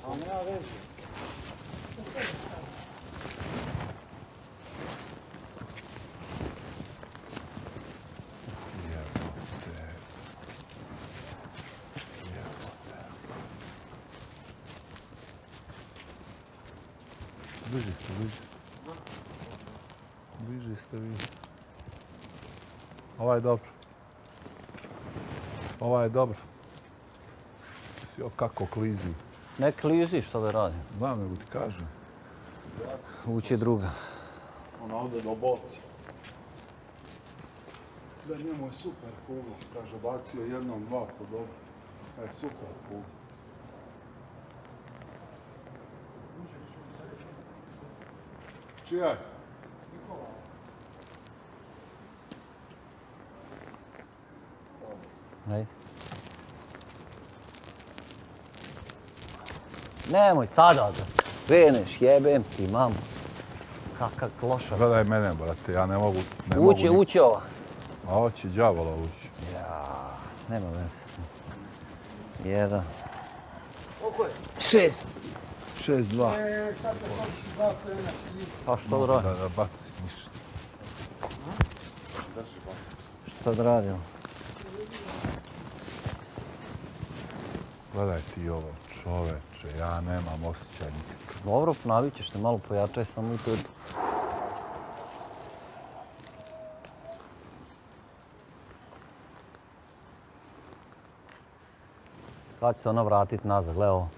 A nema veze. Bliže ste, bliže. Bliže ste vi. Ovaj je dobro. Ovaj je dobro. Jo, kako klizi. Ne klizi, što da radim? Znam, nego ti kažem. Ući druga. Ona ode do boca. Da, njemu je super kugla. Kaže, bacio jednom, dva po dobro. Super kugla. Čija je? Ajde. Nemoj sada da kreneš, jebem ti, mamu. Kakav klošar. Gledaj mene, brate, ja ne mogu... Ući ova. A ovo će đavola ući. Ja, nema veze. 1. Koliko je? 6. 6-2. Pa što da radim? Da baci, ništa. Što da radim? Gledaj ti ovo, čoveče, ja nemam osjećaj nikakve. Dobro, navit ćeš se, malo pojačaj samo i to. Kada će se ona vratit nazad, gledaj ovo.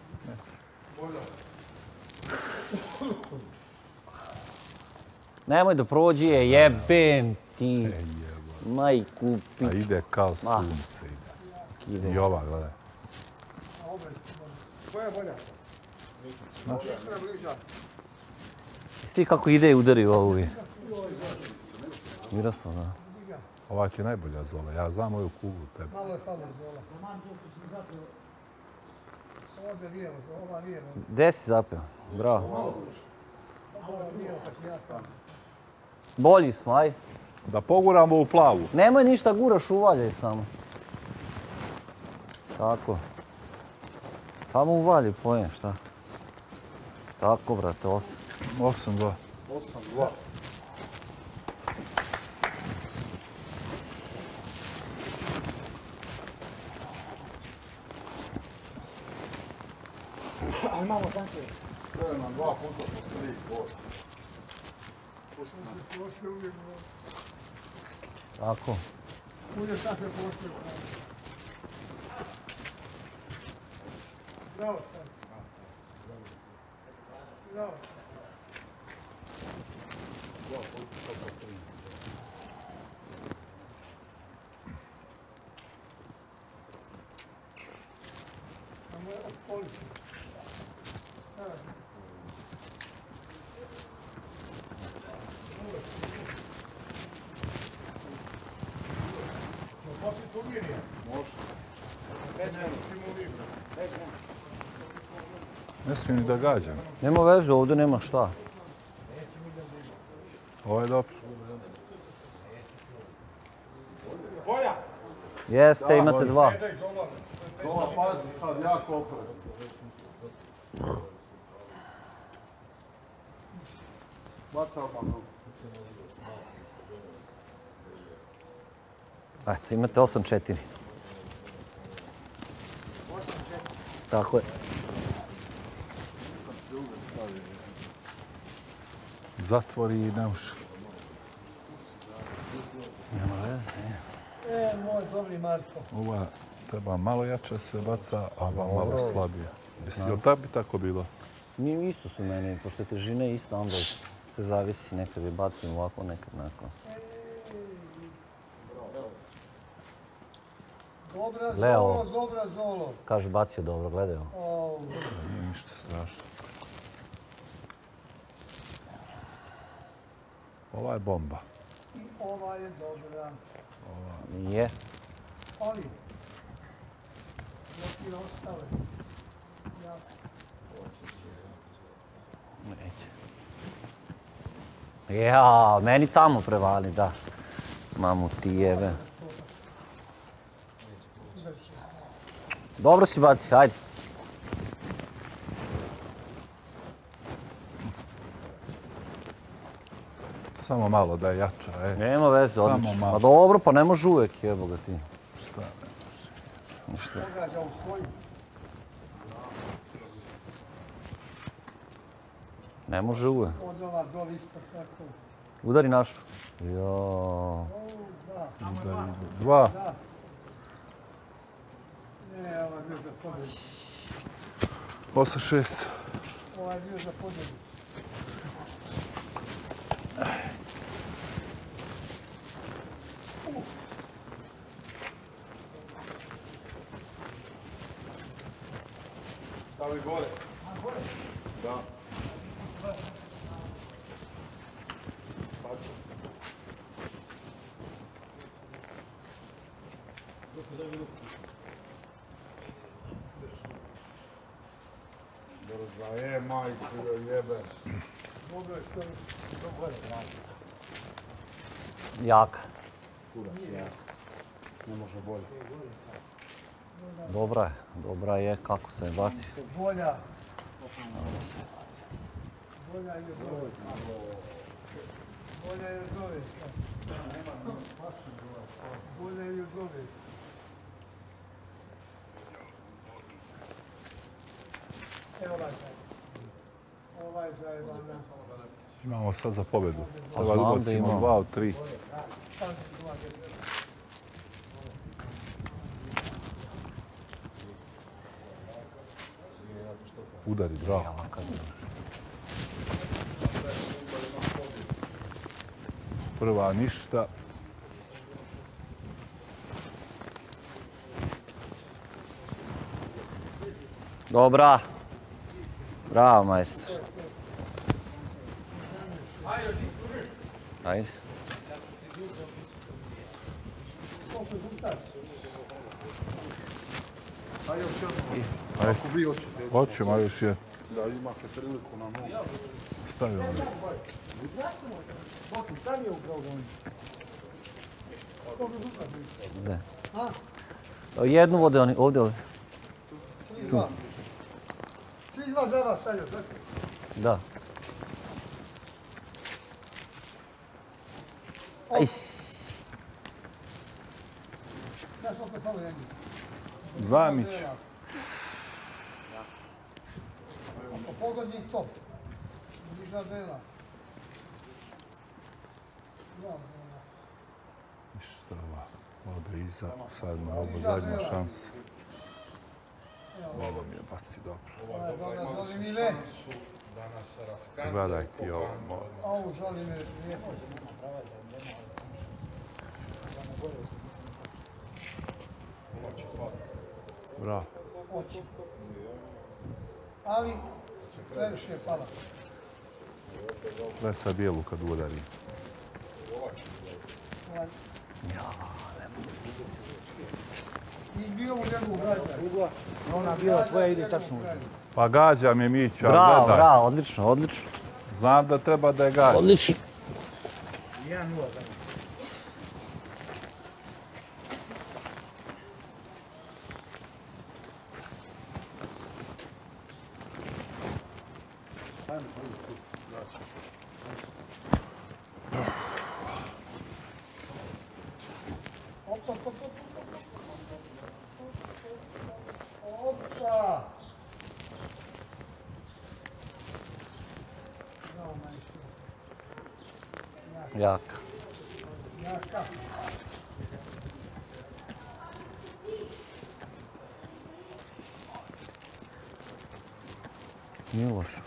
Nemoj da prođi je, jebem ti. Majku piču. A ide kao sunce, ide. I ova, gledaj. Koja je bolja? Svi kako ide i udari u ovu. Mirasno, da. Ova ti je najbolja zola, ja znam moju kuglu tebe. Malo je fazor zola. Ovdje lijevo, ova lijevo. Gdje si zapeo? Bravo. Bolji smo, aj. Da poguramo u plavu. Nemoj ništa, guraš, uvaljaj samo. Tako. Samo uvalji, pojem, šta? Tako, brate, 8. 8-2. 8-2. Aj malo tanke. Treba nam 2 puta po 3 gora. Tako. Budeš tako poštio. Bravo, stari. Bravo. 2 puta po 3. Samo je odpoliti. Ne smijem ni da gađam. Nema veze, ovdje nema šta. Ovo je dobro. Jeste, imate 2. Zola, pazi, sad jako oprezno. Baca odmah ruku. Ajde, imate 8-4. Tako je. Zatvori i ne uši. Nema veze, Moj dobri Marko. Ova treba malo jače se baca, a ova malo slabije. Jel da bi tako bilo? Nije isto su meni, pošto je težine ista, onda se zavisi, nekad je bacim ovako, nekad onako. Dobra Leo. zolo, dobra zolo. Kaže, bacio dobro, gledaj ovo. Nije ništa strašno. Ova je bomba. I ova je dobra. Nije. Ali, neki ostale. Neće. Ja, meni tamo prevali, da. Mamu ti jebe. Dobro si baci, hajde. Samo malo da je jača, Nema veze, Samo odlično. malo. Ma dobro, pa ne može uvek, jebo ga ti. Šta ne? Ništa. Događa u svoju. Ne može uvek. Od ova zove isto tako. Udari našu. Jo. Udari dva. Da. Ne, ova bio za pobjedu. 8-6. Ova je bio za pobjedu. Stavi gore. A, gore? Da. Sad ću. Brza, majku joj jebe. Dobro je što gore radi. Jaka. Kurac, ja. Ne može bolje. Dobra je kako se baci. Bolja. Bolja je od ove. Bolja je od ove. Bolja je od ove. Evo ovaj zajedno. Ovaj zajedno. Imamo sad za pobjedu. Pa Treba znam da ubacimo imamo. 2 od 3. Udari, bravo. Jaka. Prva ništa. Dobra. Bravo, majstor. Ajde. Ako vi hoćete. Hoćemo, a još je. Da imate priliku na nogu. Stavi ovdje. Stavi u programu. Gde? Jednu vode oni, ovdje. Svi dva za vas stavio, znači. Da. Aj. Ja sam opet samo jedni. Zamić. Ako pogodi top. Niža vela. Ništa ode iza. Sad na ovo zadnja šansa. Ovo mi je baci dobro. Zoli mi ve. Da nas raskante. Gledaj ti ovo. Ovu zoli mi lijepo. Bravo. Oči. Ali, previše je pala. Gledaj sad bijelu kad udari. Izbio mu njegovu gradnja. Ona bila tvoja ide tačno u Pa gađa mi Mića, Bravo, gledaj. bravo, odlično, odlično. Znam da treba da je gađa. Odlično. 1-0 za njih. Opa! Jaka. Jaka. Nije loše.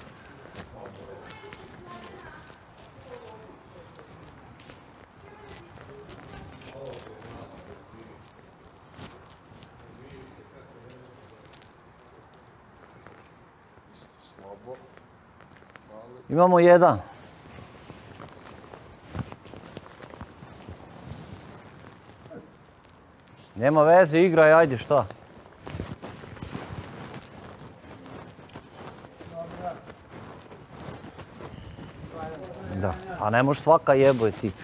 Slabo. Imamo jedan. Nema veze, igraj, ajde, šta? Da, a ne može svaka jeboje ti.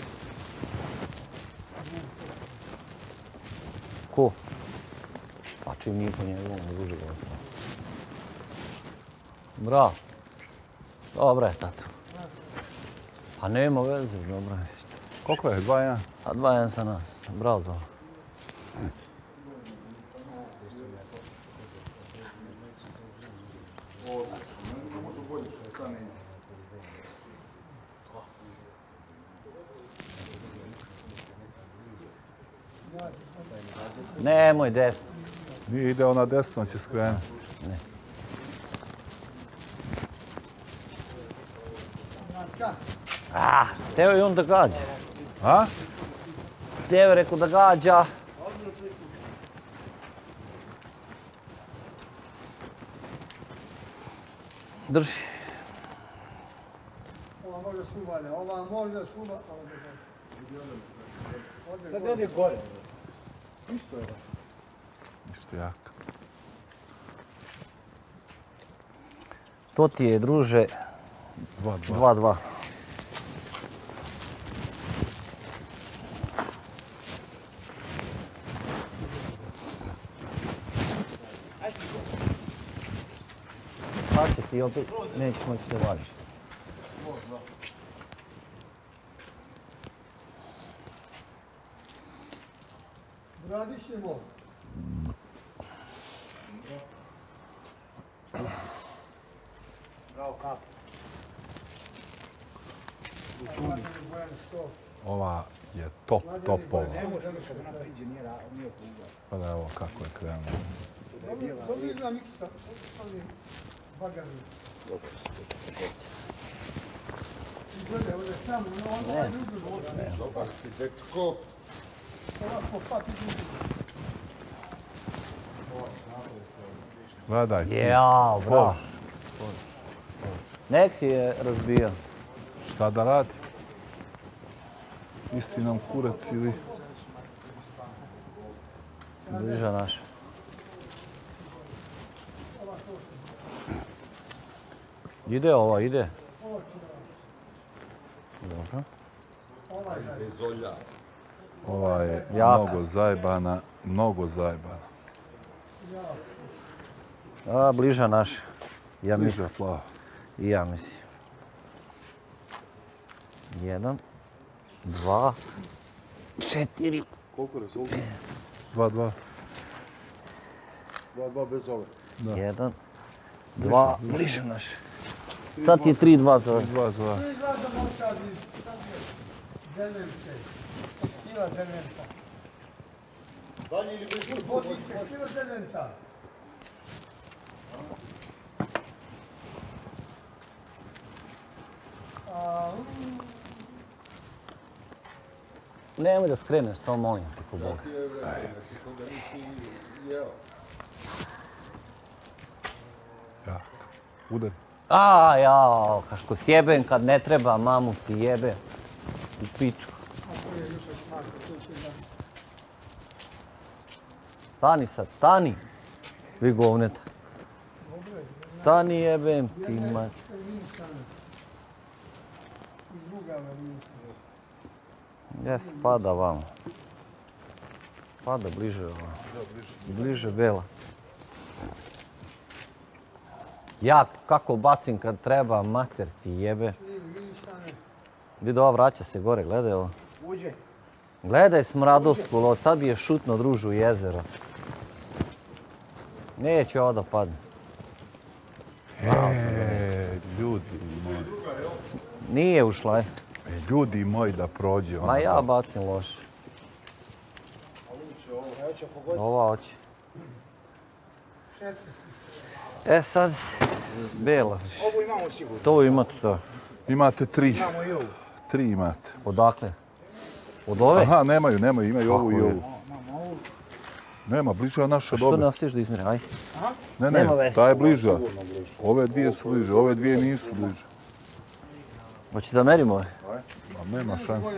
Ko? Pa trčim ni po njegovom duže gotovo. Bravo. Dobra je, tato. Pa nema veze, dobra je. Koliko je? 2-1? A 2-1 za nas. Bravo Zola. Nemoj desno. Nije ideo na desno, će skrenuti. Ne. Teo je on da gađa. A? Teo je rekao da gađa. Drži. Ova može suvalja, ova može suvalja. Sad ide gore. Isto je. Isto jak. To ti je, druže, 2-2. 2-2. Sad će ti opet, nećeš moći da vadiš. Radiš je može. Bravo, kap. Ova je topova. Ne može ono što nam priđe, nije kuga. Pa da evo kako je krenuo. Dobro je za miksta. Bagani. Gledaj, ovdje samo, onda ljudi. Dobar si, dečko. Ovako pati ljudi. Gledaj. Jao, bravo. Nek si je razbio. Šta da radi? Isti nam kurac ili... Bliža naša. Ide ova, ide. Dobro. Ova je Jaka. mnogo zajebana. A, bliža naša. Ja mislim. Bliža plava. I ja mislim. 1, 2, 4. Koliko rezultat? 2-2. 2-2 bez ove. 1, 2, bliže naše. Sad ti je 3-2 za ove. 2-2. Ti gleda momčadi, sad je zelenče. Kila zelenca. Dalje ili blizu? Vodiće, kila zelenca. Nemoj da skreneš, samo molim te ko Boga. Jak. Udari. A, jao, kaško sjebem kad ne treba, mamu ti jebe. U pičku. Stani sad, stani. Vi govneta. Stani jebem ti mat. Jes, pada vamo. Pada bliže ovamo. Bliže bela. Ja kako bacim kad treba, mater ti jebe. Vidi ova vraća se gore, gledaj ovo. Uđe. Gledaj smradovsku, ovo sad bi je šutno družu u jezero. Neće ovo da padne. Ljudi moji. Nije ušla, je. Ljudi moji da prođe. Ma ja bacim loše. Ova hoće. E sad, bela. Ovo imamo sigurno. To imate to. Imate 3. Imamo i ovu. 3 imate. Odakle? Od ove? Aha, nemaju, imaju ovu i Kako je? ovu. Nema, bliža naša Što ne dobra. ostiš da izmjeri? Aj. Ne, nema veze. ta je bliža. Ove dvije su bliže, ove dvije nisu bliže. Hoće da merimo ove? Ma nema šanse.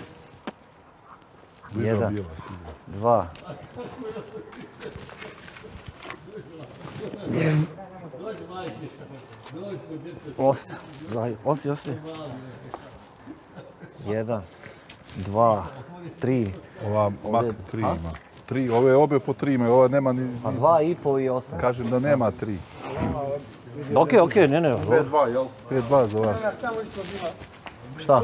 Bliža Jedan. bijela sigurno. 2. Osam. Osti. 1, 2, 3. Ova mak Ovdje- 3 a? ima. 3, ove obje po 3 imaju, ova nema ni... Pa 2,5 i 8. Kažem da nema 3. Ok, ne. 5-2, jel? 5-2 za vas. Tamo isto bila. Šta?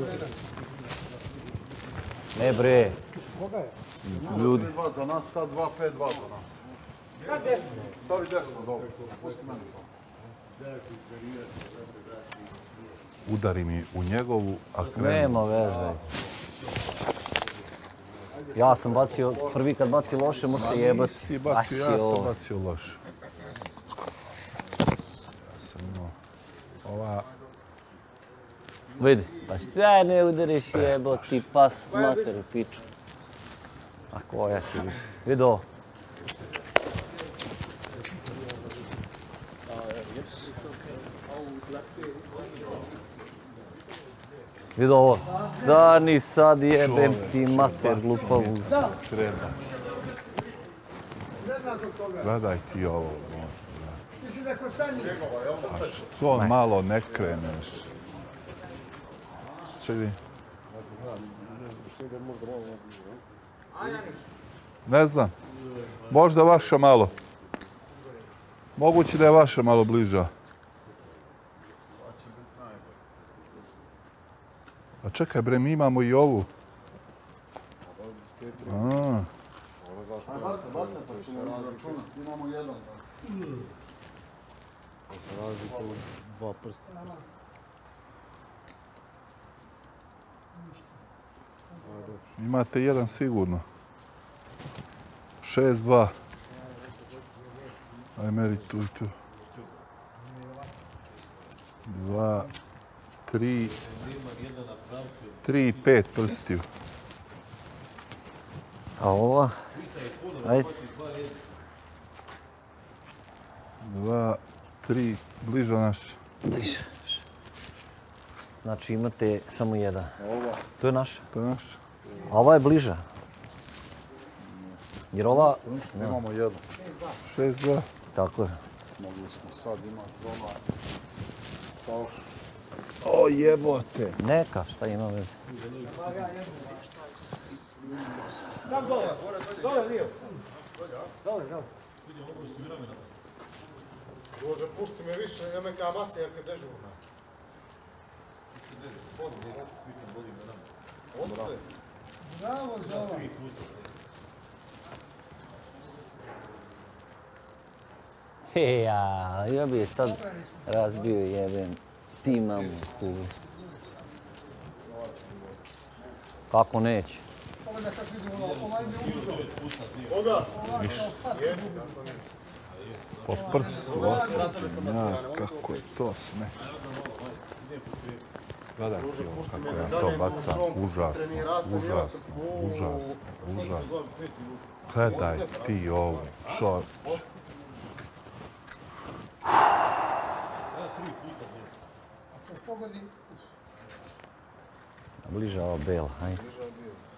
Ne bre. Ljudi, 5-2 za nas, sad 2-5-2 za nas. Stavi desno, dobro. Pusti meni to. udari mi u njegovu, a krenu. Nema veze. Ja sam bacio, prvi kad baci loše, može se jebati. Nisi bacio, ja sam bacio loše. Ja sam imao ova... Vidi, pa šta ne udariš jeboti, pas mater u piču. A koja ti bi? Vidi ovo. Vidi ovo. Da ni sad jebem ti mater glupavu. Treba. Gledaj ti ovo. Mislim da kod Sanji. A što malo ne kreneš? Čekaj. Ne znam. Možda vaša malo. Moguće da je vaša malo bliža. A čekaj bre, mi imamo i ovu. Baca, to ćemo razračunati. Imamo jedan za nas. Razliku dva prsta. Imate jedan sigurno. 6-2. Aj meri tu i tu. 2, 3, 3 i 5 prstiju. A ova? Ajde. 2, 3, bliža naš. Bliže. Znači imate samo jedan. To je naš. To je naš. A ova je bliža. Jer ova... Imamo jedan. 6-2. Tako je. Mogli smo sad imati doma. O jebote. Neka, šta ima veze. Bože, pušti me više, nemoj kao masa jer kad dežurna. Bravo, Zola. Ja bi je sad razbio jebem. Ti mamu kulu. Kako neće? Ovo da kako vidimo, ovaj ne uzo. Po prstu osjećam ja kako je to sme. Gledaj ti ovo kako ja to bacam. Užasno. Gledaj ti ovo. Čo? Pogodi. Bliža ova bela, ajde.